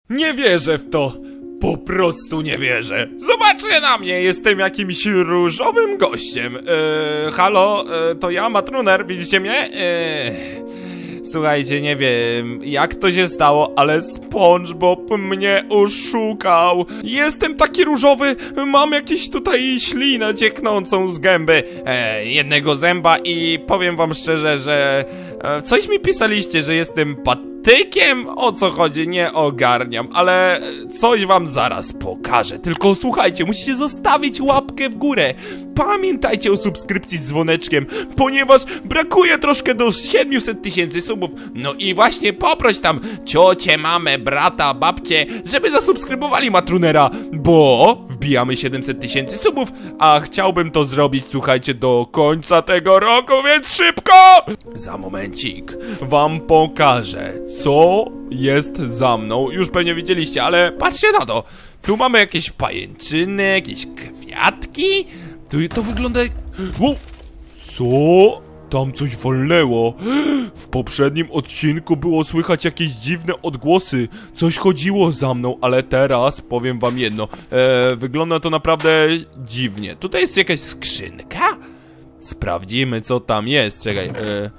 Nie wierzę w to. Po prostu nie wierzę. Zobaczcie na mnie, jestem jakimś różowym gościem. Halo, to ja, Matruner, widzicie mnie? Słuchajcie, nie wiem jak to się stało, ale SpongeBob mnie oszukał. Jestem taki różowy, mam jakieś tutaj ślinę cieknącą z gęby jednego zęba i powiem wam szczerze, że coś mi pisaliście, że jestem patykiem? O co chodzi? Nie ogarniam, ale coś wam zaraz pokażę. Tylko słuchajcie, musicie zostawić łapkę w górę. Pamiętajcie o subskrypcji z dzwoneczkiem, ponieważ brakuje troszkę do 700 000 subów. No i właśnie poproś tam ciocię, mamę, brata, babcię, żeby zasubskrybowali Matrunera, bo wbijamy 700 000 subów, a chciałbym to zrobić, słuchajcie, do końca tego roku, więc szybko! Za momencik wam pokażę, co jest za mną. Już pewnie widzieliście, ale patrzcie na to. Tu mamy jakieś pajęczyny, jakieś kwiatki. To wygląda jak... Wow. Co? Tam coś wolnęło. W poprzednim odcinku było słychać jakieś dziwne odgłosy. Coś chodziło za mną, ale teraz powiem wam jedno. Wygląda to naprawdę dziwnie. Tutaj jest jakaś skrzynka? Sprawdzimy, co tam jest. Czekaj.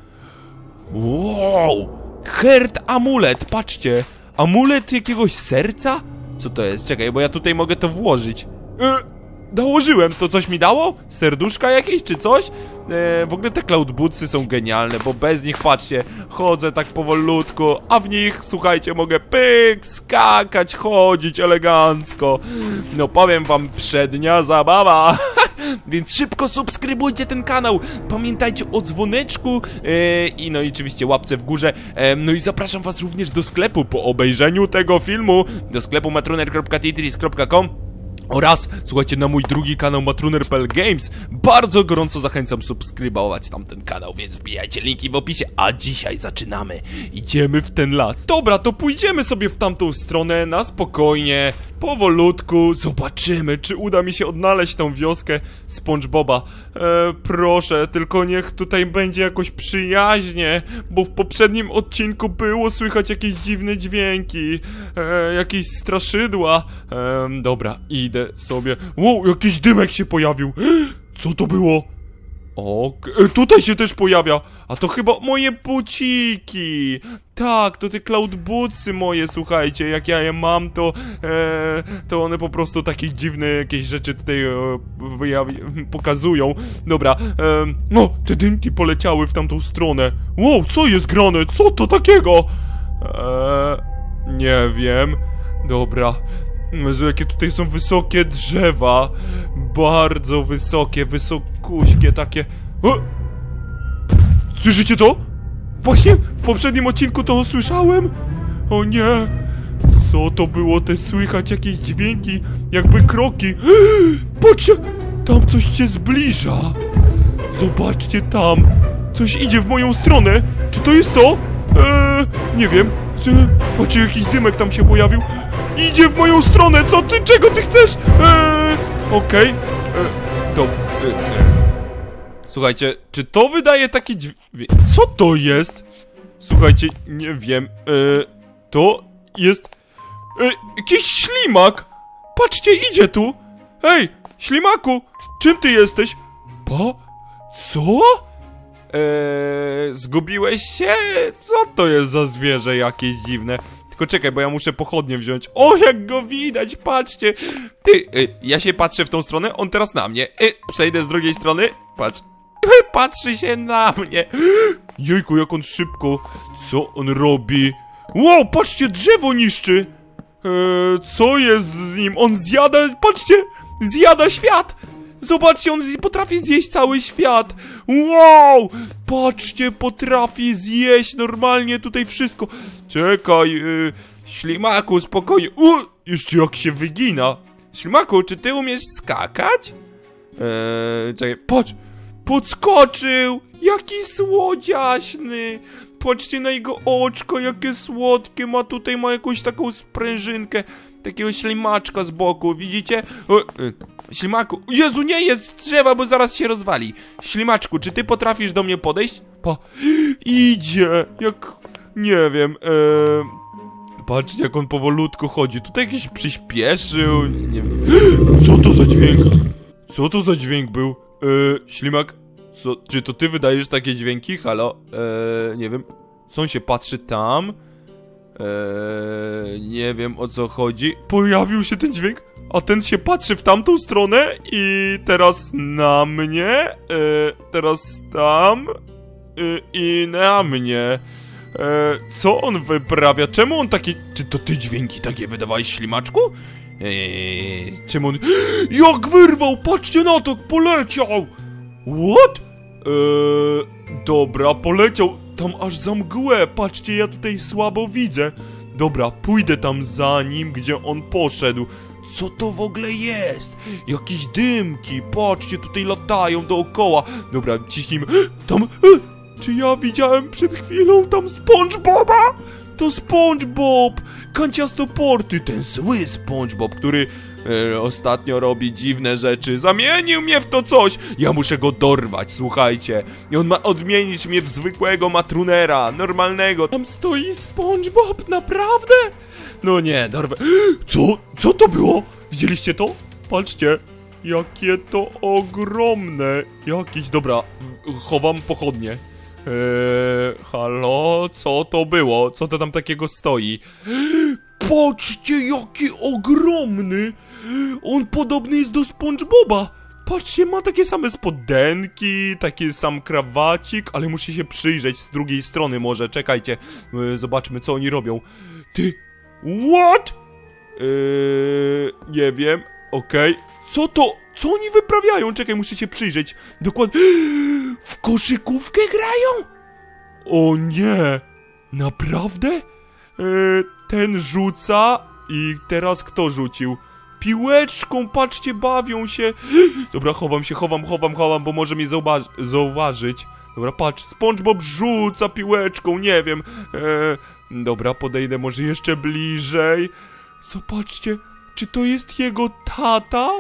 Wow! Herd amulet, patrzcie. Amulet jakiegoś serca? Co to jest? Czekaj, bo ja tutaj mogę to włożyć. Dołożyłem, to coś mi dało? Serduszka jakieś czy coś? W ogóle te Cloud Bootsy są genialne, bo bez nich, patrzcie, chodzę tak powolutku, a w nich, słuchajcie, mogę pyk, skakać, chodzić elegancko. No powiem wam, przednia zabawa. Więc szybko subskrybujcie ten kanał. Pamiętajcie o dzwoneczku i no i oczywiście łapce w górze. No i zapraszam was również do sklepu po obejrzeniu tego filmu. Do sklepu matruner.tetris.com. Oraz, słuchajcie, na mój drugi kanał Matruner.pl Games. Bardzo gorąco zachęcam subskrybować tamten kanał, więc wbijajcie linki w opisie. A dzisiaj zaczynamy. Idziemy w ten las. Dobra, to pójdziemy sobie w tamtą stronę na spokojnie, powolutku. Zobaczymy, czy uda mi się odnaleźć tą wioskę SpongeBoba. Proszę, tylko niech tutaj będzie jakoś przyjaźnie, bo w poprzednim odcinku było słychać jakieś dziwne dźwięki, jakieś straszydła. Dobra, idę sobie. Wow, jakiś dymek się pojawił. Co to było? O, tutaj się też pojawia. A to chyba moje buciki. Tak, to te Cloud Bootsy moje, słuchajcie. Jak ja je mam, to one po prostu takie dziwne jakieś rzeczy tutaj pokazują. Dobra, no, te dymki poleciały w tamtą stronę. Wow, co jest grane? Co to takiego? Nie wiem. Dobra. Jezu, jakie tutaj są wysokie drzewa. Bardzo wysokie, wysokuśkie takie. O! Słyszycie to? Właśnie w poprzednim odcinku to słyszałem. O nie. Co to było? Te słychać jakieś dźwięki, jakby kroki. Patrzcie, tam coś się zbliża. Zobaczcie tam. Coś idzie w moją stronę. Czy to jest to? Nie wiem. Patrzcie, jakiś dymek tam się pojawił. Idzie w moją stronę, co ty, czego ty chcesz? Okej. Słuchajcie, czy to wydaje taki dźwięk? Co to jest? Słuchajcie, nie wiem. To jest... jakiś ślimak. Patrzcie, idzie tu. Hej, ślimaku, czym ty jesteś? Co? Zgubiłeś się? Co to jest za zwierzę jakieś dziwne? Tylko czekaj, bo ja muszę pochodnie wziąć. O, jak go widać, patrzcie. Ty, ja się patrzę w tą stronę, on teraz na mnie. Przejdę z drugiej strony. Patrz. Patrzy się na mnie. Jejku, jak on szybko. Co on robi? Wow, patrzcie, drzewo niszczy. Co jest z nim? On zjada, patrzcie, zjada świat. Zobaczcie, on potrafi zjeść cały świat. Wow! Patrzcie, potrafi zjeść normalnie tutaj wszystko. Czekaj, ślimaku, spokojnie. Jeszcze jak się wygina. Ślimaku, czy ty umiesz skakać? Czekaj, patrz. Podskoczył. Jaki słodziaśny. Patrzcie na jego oczko, jakie słodkie. Ma jakąś taką sprężynkę. Takiego ślimaczka z boku, widzicie? Ślimaku, Jezu, nie jest drzewa, bo zaraz się rozwali. Ślimaczku, czy ty potrafisz do mnie podejść? Idzie, jak... nie wiem, patrzcie jak on powolutku chodzi. Tutaj jakiś przyspieszył, nie wiem. Co to za dźwięk? Co to za dźwięk był? Ślimak, czy to ty wydajesz takie dźwięki? Halo? Nie wiem. Co on się patrzy tam? Nie wiem o co chodzi. Pojawił się ten dźwięk, a ten się patrzy w tamtą stronę i teraz na mnie, teraz tam i na mnie. Co on wyprawia? Czemu on takie... Czy to ty dźwięki takie wydawałeś, ślimaczku? Czemu on... Jak wyrwał! Patrzcie na to! Poleciał! What? Dobra, poleciał tam aż za mgłę. Patrzcie, ja tutaj słabo widzę. Dobra, pójdę tam za nim, gdzie on poszedł. Co to w ogóle jest? Jakieś dymki, patrzcie, tutaj latają dookoła. Dobra, ciśnijmy. Tam... Czy ja widziałem przed chwilą tam SpongeBoba? To SpongeBob! Kanciastoporty, ten zły SpongeBob, który ostatnio robi dziwne rzeczy. Zamienił mnie w to coś! Ja muszę go dorwać, słuchajcie. I on ma odmienić mnie w zwykłego matrunera, normalnego. Tam stoi SpongeBob, naprawdę? No nie, dorwę. Co to było? Widzieliście to? Patrzcie. Jakie to ogromne. Jakieś, dobra, chowam pochodnie. Halo, co to było? Co to tam takiego stoi? Patrzcie, jaki ogromny! On podobny jest do SpongeBoba. Patrzcie, ma takie same spodenki, taki sam krawacik, ale muszę się przyjrzeć z drugiej strony może, czekajcie. Zobaczmy, co oni robią. Ty, what? Nie wiem, okej. Co to? Co oni wyprawiają? Czekaj, muszę się przyjrzeć. Dokładnie. W koszykówkę grają? O nie! Naprawdę? Ten rzuca i teraz kto rzucił? Piłeczką, patrzcie, bawią się. Dobra, chowam, bo może mnie zauważyć. Dobra, patrz, SpongeBob rzuca piłeczką, nie wiem. Dobra, podejdę może jeszcze bliżej. Zobaczcie, czy to jest jego tata?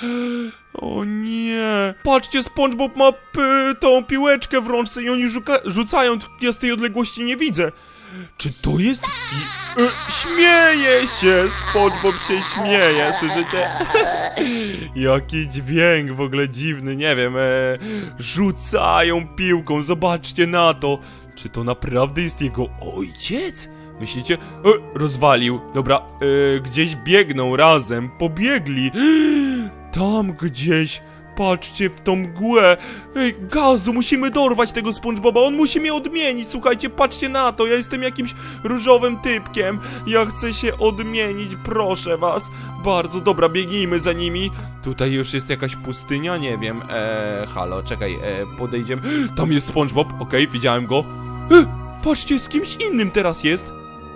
O nie. Patrzcie, SpongeBob ma tą piłeczkę w rączce i oni rzucają, ja z tej odległości nie widzę. Czy to jest... śmieje się! SpongeBob się śmieje, słyszycie? Jaki dźwięk w ogóle dziwny, nie wiem. Rzucają piłką, zobaczcie na to. Czy to naprawdę jest jego ojciec? Myślicie? Rozwalił. Dobra, gdzieś biegną razem, pobiegli. Tam gdzieś. Patrzcie w tą mgłę. Ej, gazu, musimy dorwać tego SpongeBoba. On musi mnie odmienić. Słuchajcie, patrzcie na to. Ja jestem jakimś różowym typkiem. Ja chcę się odmienić, proszę was. Bardzo, dobra, biegnijmy za nimi. Tutaj już jest jakaś pustynia, nie wiem. Halo, czekaj, podejdziemy. Tam jest SpongeBob, okej, widziałem go. Patrzcie, z kimś innym teraz jest.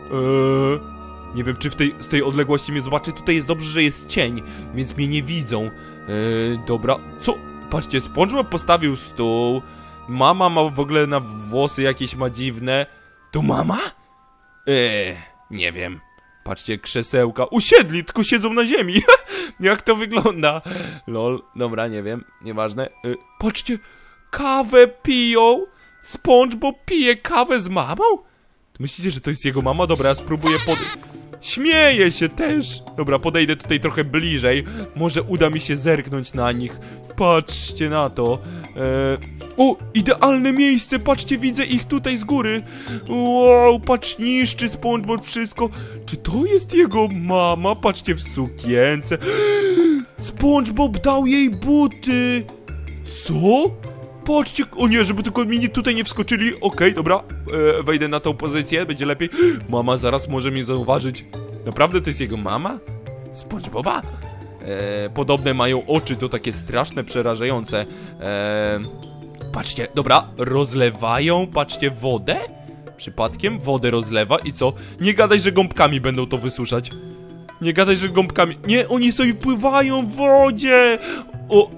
Nie wiem, czy z tej odległości mnie zobaczy. Tutaj jest dobrze, że jest cień, więc mnie nie widzą. Dobra, co? Patrzcie, SpongeBob postawił stół. Mama ma w ogóle na włosy jakieś ma dziwne. To mama? Nie wiem. Patrzcie, krzesełka. Usiedli, tylko siedzą na ziemi. Jak to wygląda? Lol, dobra, nie wiem, nieważne. Patrzcie, kawę piją. SpongeBob pije kawę z mamą? Myślicie, że to jest jego mama? Dobra, ja spróbuję Śmieję się też. Dobra, podejdę tutaj trochę bliżej. Może uda mi się zerknąć na nich. Patrzcie na to. O, idealne miejsce. Patrzcie, widzę ich tutaj z góry. Wow, patrz, niszczy SpongeBob wszystko. Czy to jest jego mama? Patrzcie, w sukience. SpongeBob dał jej buty. Co? Patrzcie, o nie, żeby tylko mi tutaj nie wskoczyli. Okej, dobra, wejdę na tą pozycję, będzie lepiej. Mama zaraz może mnie zauważyć. Naprawdę to jest jego mama? SpongeBoba? Podobne mają oczy, to takie straszne, przerażające. Patrzcie, dobra, rozlewają, patrzcie, wodę? Przypadkiem wodę rozlewa i co? Nie gadaj, że gąbkami będą to wysuszać. Nie gadaj, że gąbkami... Nie, oni sobie pływają w wodzie! O,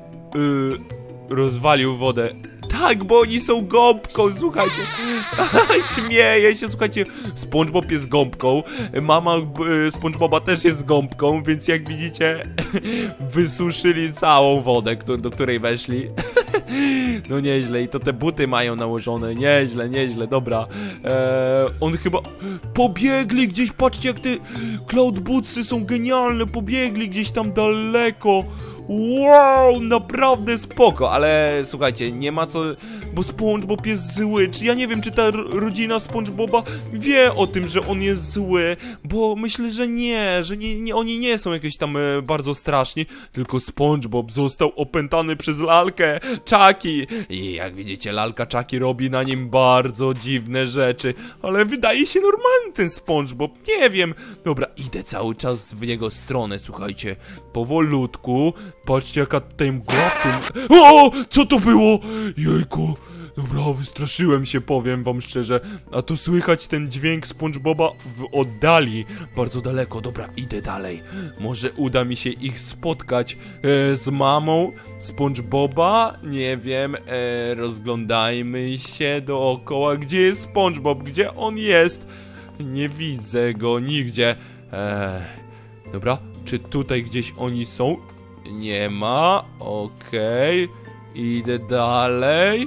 rozwalił wodę. Tak, bo oni są gąbką, słuchajcie. Śmieję się, słuchajcie. SpongeBob jest gąbką. Mama SpongeBoba też jest gąbką, więc jak widzicie, wysuszyli całą wodę, do której weszli. No nieźle, i to te buty mają nałożone, nieźle, nieźle, dobra. On chyba... Pobiegli gdzieś, patrzcie jak te Cloud Bootsy są genialne, pobiegli gdzieś tam daleko. Wow, naprawdę spoko, ale słuchajcie, nie ma co, bo SpongeBob jest zły. Czy ja nie wiem, czy ta rodzina SpongeBoba wie o tym, że on jest zły, bo myślę, że nie, oni nie są jakieś tam bardzo straszni, tylko SpongeBob został opętany przez lalkę Chucky i jak widzicie, lalka Chucky robi na nim bardzo dziwne rzeczy, ale wydaje się normalny ten SpongeBob, nie wiem. Dobra, idę cały czas w jego stronę, słuchajcie, powolutku. Patrzcie jaka tutaj mgła w tym... O! Co to było? Jejku! Dobra, wystraszyłem się, powiem wam szczerze. A tu słychać ten dźwięk SpongeBoba w oddali. Bardzo daleko. Dobra, idę dalej. Może uda mi się ich spotkać z mamą SpongeBoba? Nie wiem. Rozglądajmy się dookoła. Gdzie jest SpongeBob? Gdzie on jest? Nie widzę go nigdzie. Dobra, czy tutaj gdzieś oni są? Nie ma, okej. Idę dalej.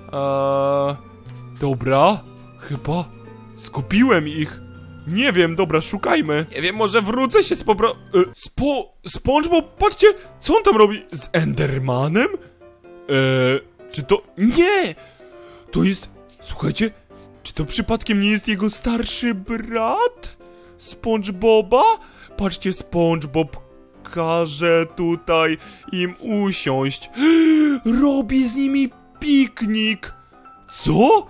Dobra, chyba zgubiłem ich. Nie wiem, dobra, szukajmy. Nie wiem, może wrócę się z SpongeBob, patrzcie, co on tam robi? Z Endermanem? Czy to... Nie! To jest... Słuchajcie, czy to przypadkiem nie jest jego starszy brat? SpongeBoba? Patrzcie, SpongeBob każe tutaj im usiąść. Robi z nimi piknik. Co?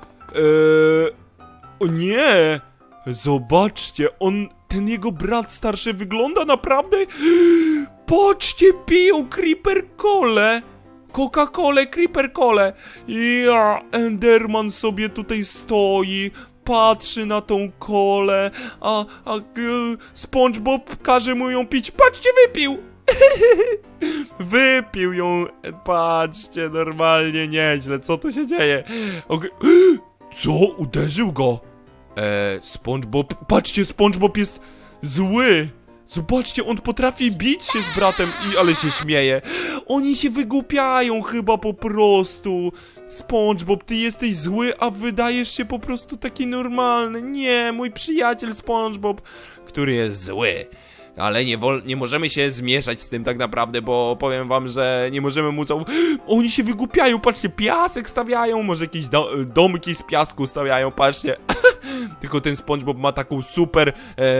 O nie! Zobaczcie, ten jego brat starszy wygląda naprawdę... Patrzcie, piją Creeper Cole. Coca-Colę, Creeper Cole. Ja, Enderman sobie tutaj stoi, patrzy na tą kolę, a SpongeBob każe mu ją pić. Patrzcie, wypił! Wypił ją, patrzcie, normalnie nieźle. Co tu się dzieje? Co? Uderzył go? SpongeBob, patrzcie, SpongeBob jest zły. Zobaczcie, on potrafi bić się z bratem ale się śmieje. Oni się wygłupiają chyba po prostu. SpongeBob, ty jesteś zły, a wydajesz się po prostu taki normalny. Nie, mój przyjaciel SpongeBob, który jest zły. Ale nie możemy się zmieszać z tym tak naprawdę, bo powiem wam, że nie możemy mu co... Oni się wygłupiają, patrzcie, piasek stawiają, może jakieś domki z piasku stawiają, patrzcie. Tylko ten SpongeBob ma taką super,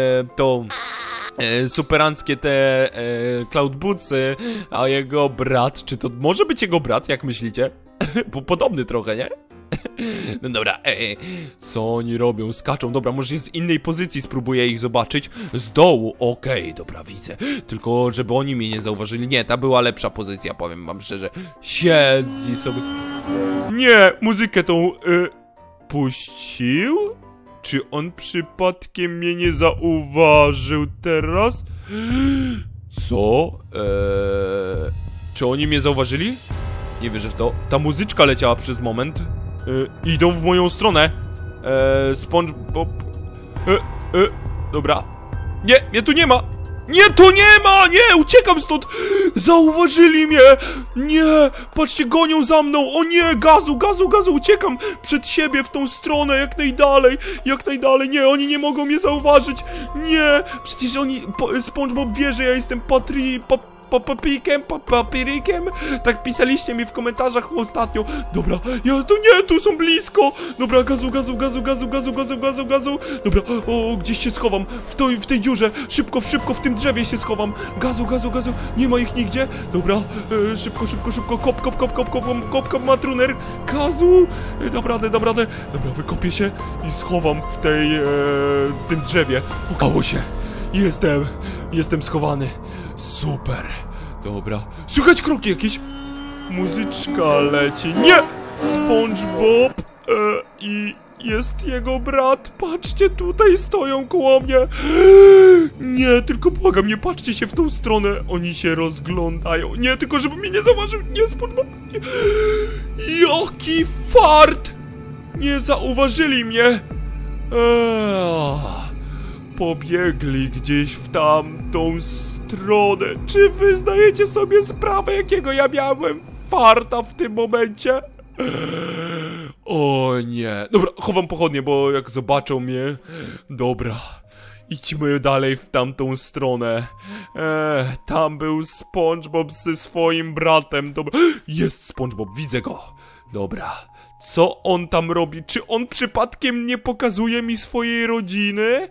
superanckie te Cloud Bootsy, a jego brat, czy to może być jego brat, jak myślicie? Bo podobny trochę, nie? No dobra, co oni robią? Skaczą, dobra, może z innej pozycji spróbuję ich zobaczyć. Z dołu, okej, dobra, widzę. Tylko, żeby oni mnie nie zauważyli. Nie, ta była lepsza pozycja, powiem wam szczerze. Siedzi sobie... Nie, muzykę tą... puścił? Czy on przypadkiem mnie nie zauważył teraz? Co? Czy oni mnie zauważyli? Nie wierzę w to. Ta muzyczka leciała przez moment. Idą w moją stronę. SpongeBob... Dobra. Nie, mnie tu nie ma. Nie, tu nie ma! Nie, uciekam stąd! Zauważyli mnie! Nie, patrzcie, gonią za mną! O nie, gazu, gazu, gazu! Uciekam przed siebie w tą stronę, jak najdalej! Jak najdalej! Nie, oni nie mogą mnie zauważyć! Nie! Przecież SpongeBob wie, że ja jestem papirykiem? Tak pisaliście mi w komentarzach ostatnio. Dobra, tu są blisko. Dobra, gazu. Dobra, gdzieś się schowam. W tej dziurze. Szybko, w tym drzewie się schowam. Gazu. Nie ma ich nigdzie. Dobra, szybko. Kop, matruner. Gazu. Dam radę. Dobra, wykopię się i schowam w tym drzewie. Udało się. Jestem schowany. Super. Dobra. Słychać kroki jakieś. Muzyczka leci. Nie! SpongeBob i jest jego brat. Patrzcie, tutaj stoją koło mnie. Nie, tylko błagam, nie patrzcie się w tą stronę. Oni się rozglądają. Nie, tylko żeby mnie nie zauważył. Nie, SpongeBob. Nie. Jaki fart! Nie zauważyli mnie. Pobiegli gdzieś w tamtą stronę. Czy wy zdajecie sobie sprawę, jakiego ja miałem farta w tym momencie. O nie. Dobra, chowam pochodnie, bo jak zobaczą mnie... Dobra. Idźmy dalej w tamtą stronę. Tam był SpongeBob ze swoim bratem. Dobra. Jest SpongeBob, widzę go. Dobra. Co on tam robi? Czy on przypadkiem nie pokazuje mi swojej rodziny?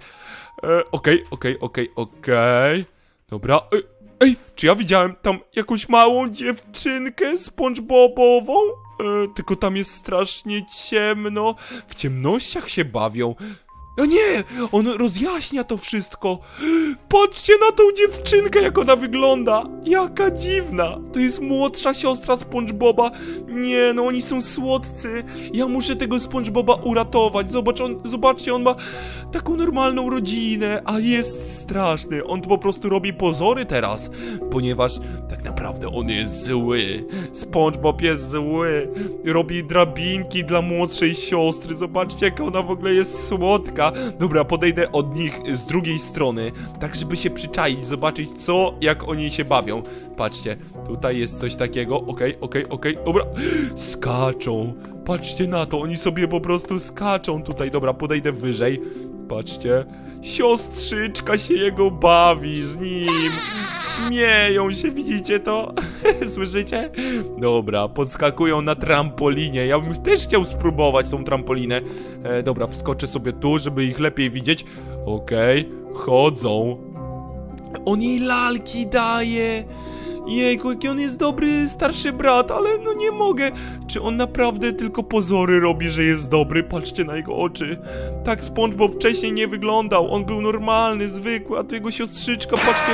Okej. Dobra. Ej, czy ja widziałem tam jakąś małą dziewczynkę SpongeBobową? Tylko tam jest strasznie ciemno. W ciemnościach się bawią. No nie, on rozjaśnia to wszystko. Patrzcie na tą dziewczynkę, jak ona wygląda. Jaka dziwna. To jest młodsza siostra SpongeBoba. Nie, no oni są słodcy. Ja muszę tego SpongeBoba uratować. Zobaczcie, on ma taką normalną rodzinę, a jest straszny. On po prostu robi pozory teraz, ponieważ tak naprawdę on jest zły. SpongeBob jest zły. Robi drabinki dla młodszej siostry. Zobaczcie, jaka ona w ogóle jest słodka. Dobra, podejdę od nich z drugiej strony, tak żeby się przyczaić, zobaczyć co, jak oni się bawią. Patrzcie, tutaj jest coś takiego. Okej, dobra. Skaczą. Patrzcie na to, oni sobie po prostu skaczą tutaj. Dobra, podejdę wyżej. Patrzcie. Siostrzyczka się jego bawi z nim. Śmieją się, widzicie to? Słyszycie? Dobra, podskakują na trampolinie. Ja bym też chciał spróbować tą trampolinę. Dobra, wskoczę sobie tu, żeby ich lepiej widzieć. Okej, chodzą. On jej lalki daje. Jejku, jaki on jest dobry starszy brat, ale no nie mogę. Czy on naprawdę tylko pozory robi, że jest dobry? Patrzcie na jego oczy. Tak SpongeBob wcześniej nie wyglądał. On był normalny, zwykły, a to jego siostrzyczka, patrzcie.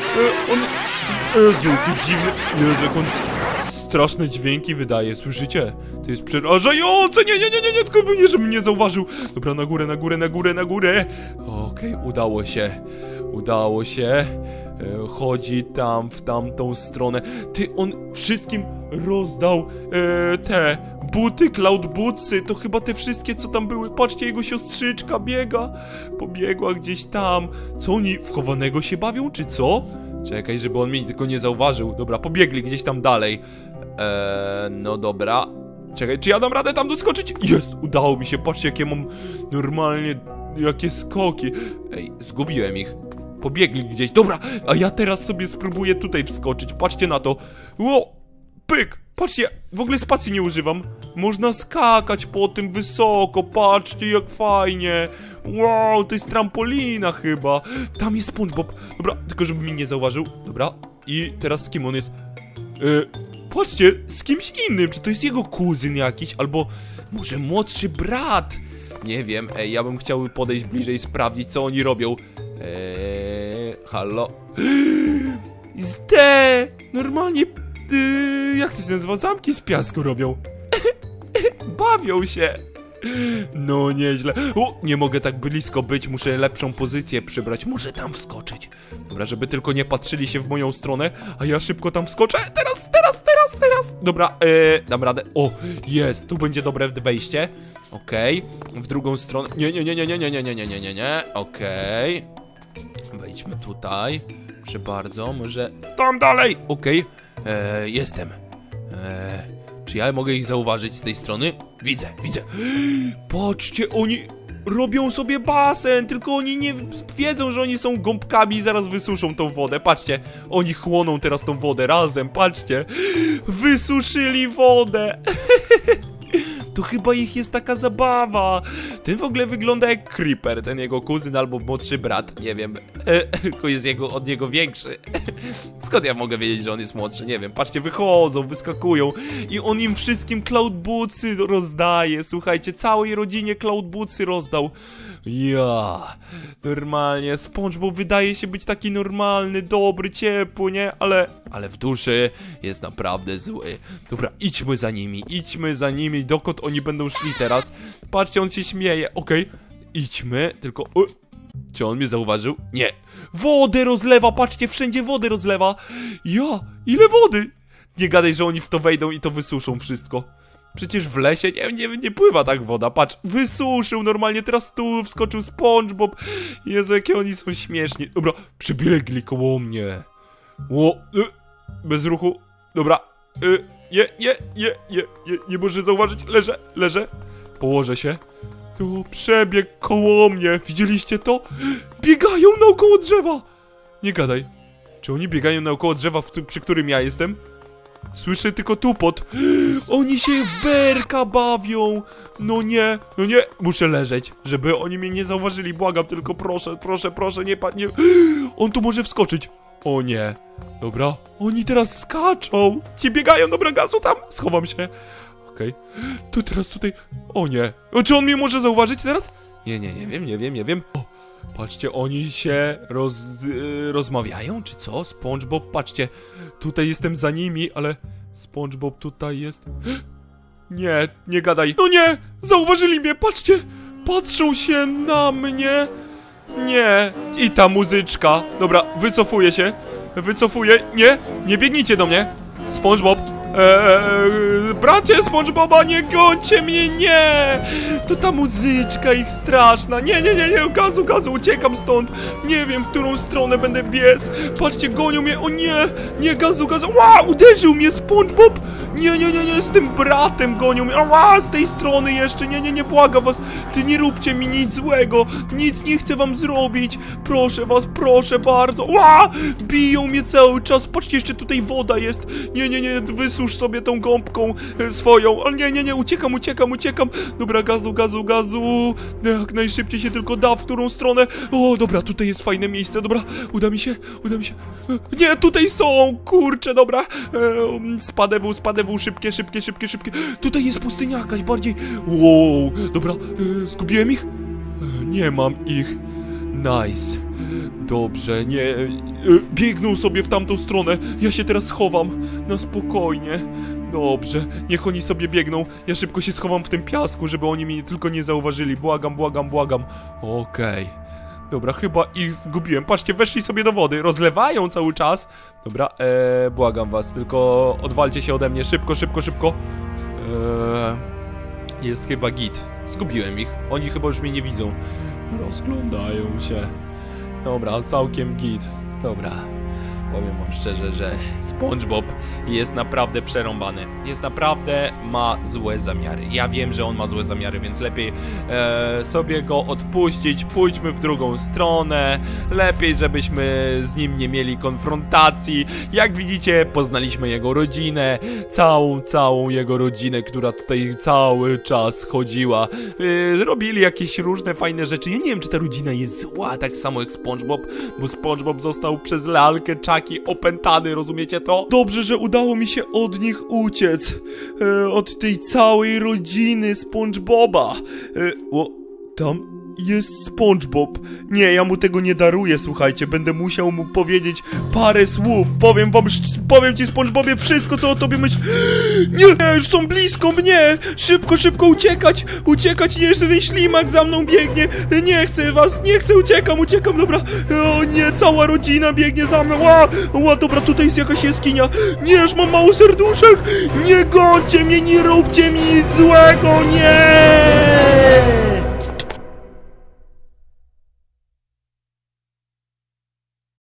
Jezu, jaki dziwny. Jezu, jak on straszne dźwięki wydaje, słyszycie? To jest przerażające. Nie, tylko nie, żebym nie zauważył. Dobra, na górę. Okej, udało się. Chodzi tam, w tamtą stronę. Ty, on wszystkim rozdał te buty, Cloud Bootsy. To chyba te wszystkie, co tam były. Patrzcie, jego siostrzyczka pobiegła gdzieś tam. Co oni, w chowanego się bawią, czy co? Czekaj, żeby on mnie tylko nie zauważył. Dobra, pobiegli gdzieś tam dalej. No dobra. Czekaj, czy ja dam radę tam doskoczyć? Jest, udało mi się. Patrzcie, jakie mam normalnie, jakie skoki. Ej, zgubiłem ich. Pobiegli gdzieś. Dobra, a ja teraz sobie spróbuję tutaj wskoczyć. Patrzcie na to. Ło, pyk. Patrzcie, w ogóle spacji nie używam. Można skakać po tym wysoko. Patrzcie, jak fajnie. Wow, to jest trampolina chyba. Tam jest SpongeBob. Dobra, tylko żeby mnie nie zauważył. Dobra, i teraz z kim on jest? Patrzcie, z kimś innym. Czy to jest jego kuzyn jakiś? Albo może młodszy brat? Nie wiem, ja bym chciał podejść bliżej, sprawdzić, co oni robią. Halo? Normalnie, jak to się nazywa? Zamki z piasku robią. Bawią się. No nieźle. O, nie mogę tak blisko być, muszę lepszą pozycję przybrać. Może tam wskoczyć. Dobra, żeby tylko nie patrzyli się w moją stronę, a ja szybko tam wskoczę. Teraz. Dobra, dam radę. O, jest, tu będzie dobre wejście. Okej, w drugą stronę. Nie. Okej. Wejdźmy tutaj. Proszę bardzo, może tam dalej. Okej, jestem. Czy ja mogę ich zauważyć z tej strony? Widzę. Patrzcie, oni robią sobie basen, tylko oni nie wiedzą, że oni są gąbkami i zaraz wysuszą tą wodę. Patrzcie, oni chłoną teraz tą wodę razem, patrzcie. Wysuszyli wodę. To chyba ich jest taka zabawa. Ten w ogóle wygląda jak Creeper, ten jego kuzyn albo młodszy brat, nie wiem. Tylko jest od niego większy. Skąd ja mogę wiedzieć, że on jest młodszy? Nie wiem. Patrzcie, wychodzą, wyskakują i on im wszystkim Cloud Bootsy rozdaje. Słuchajcie, całej rodzinie Cloud Bootsy rozdał. Ja, normalnie SpongeBob wydaje się być taki normalny, dobry, ciepły, nie? Ale w duszy jest naprawdę zły. Dobra, idźmy za nimi, dokąd oni będą szli teraz. Patrzcie, on się śmieje, okej. Idźmy, tylko... Czy on mnie zauważył? Nie. Wodę rozlewa, patrzcie, wszędzie wodę rozlewa. Ja, ile wody? Nie gadaj, że oni w to wejdą i to wysuszą wszystko. Przecież w lesie nie pływa tak woda. Patrz, wysuszył normalnie, teraz tu wskoczył SpongeBob. Jezu, jakie oni są śmieszni. Dobra, przybiegli koło mnie. Bez ruchu. Dobra, nie może zauważyć, leżę. Położę się. Tu przebiegł koło mnie, widzieliście to? Biegają naokoło drzewa. Nie gadaj. Czy oni biegają naokoło drzewa, przy którym ja jestem? Słyszę tylko tupot. Oni się w berka bawią. No nie, muszę leżeć, żeby oni mnie nie zauważyli. Błagam, tylko proszę, nie padnie. On tu może wskoczyć. O nie. Dobra, oni teraz skaczą. Ci biegają, dobra, gazu tam. Schowam się. Okej. To teraz tutaj. O nie. Czy on mnie może zauważyć teraz? Nie wiem. O, patrzcie, oni się rozmawiają, czy co? SpongeBob, patrzcie. Tutaj jestem za nimi, ale SpongeBob tutaj jest. Nie gadaj. No nie! Zauważyli mnie, patrzcie! Patrzą się na mnie. Nie. I ta muzyczka. Dobra, wycofuję się. Nie biegnijcie do mnie. SpongeBob. Bracie SpongeBoba, nie gońcie mnie, nie! To ta muzyczka ich straszna. Nie, gazu, uciekam stąd. Nie wiem, w którą stronę będę biec. Patrzcie, gonią mnie, o nie, gazu. Ła, uderzył mnie SpongeBob. Nie, z tym bratem gonią mnie. Ła, z tej strony jeszcze, nie, błagam was. Ty nie róbcie mi nic złego. Nic nie chcę wam zrobić. Proszę was, proszę bardzo. Ła, biją mnie cały czas. Patrzcie, jeszcze tutaj woda jest. Nie, wysusz sobie tą gąbką swoją. O nie, uciekam. Dobra, gazu. Jak najszybciej się tylko da, w którą stronę. O, dobra, tutaj jest fajne miejsce, dobra. Uda mi się. Nie, tutaj są, kurczę, dobra. Spadewu, szybkie. Tutaj jest pustynia jakaś bardziej. Wow, dobra, zgubiłem ich? Nie mam ich. Nice. Dobrze, nie. Biegną sobie w tamtą stronę. Ja się teraz schowam. Na spokojnie. Dobrze, niech oni sobie biegną. Ja szybko się schowam w tym piasku, żeby oni mnie tylko nie zauważyli. Błagam. Okej. Dobra, chyba ich zgubiłem. Patrzcie, weszli sobie do wody. Rozlewają cały czas. Dobra, błagam was, tylko odwalcie się ode mnie. Szybko. Jest chyba git. Zgubiłem ich. Oni chyba już mnie nie widzą. Rozglądają się. Dobra, całkiem git. Dobra. Powiem wam szczerze, że SpongeBob jest naprawdę przerąbany. Ma złe zamiary. Ja wiem, że on ma złe zamiary, więc lepiej sobie go odpuścić. Pójdźmy w drugą stronę. Lepiej, żebyśmy z nim nie mieli konfrontacji. Jak widzicie, poznaliśmy jego rodzinę. Całą jego rodzinę, która tutaj cały czas chodziła. Robili jakieś różne fajne rzeczy. Ja nie wiem, czy ta rodzina jest zła, tak samo jak SpongeBob, bo SpongeBob został przez lalkę opętany, rozumiecie to? Dobrze, że udało mi się od nich uciec. Od tej całej rodziny SpongeBoba. Tam jest SpongeBob. Nie, ja mu tego nie daruję, słuchajcie. Będę musiał mu powiedzieć parę słów. Powiem ci, SpongeBobie, wszystko, co o tobie myślę. Nie, już są blisko mnie. Szybko uciekać. Nie, jeszcze ten ślimak za mną biegnie. Nie chcę was, uciekam, dobra. O nie, cała rodzina biegnie za mną. Dobra, tutaj jest jakaś jaskinia. Nie, już mam mało serduszek. Nie gońcie mnie, nie róbcie mi nic złego, nie.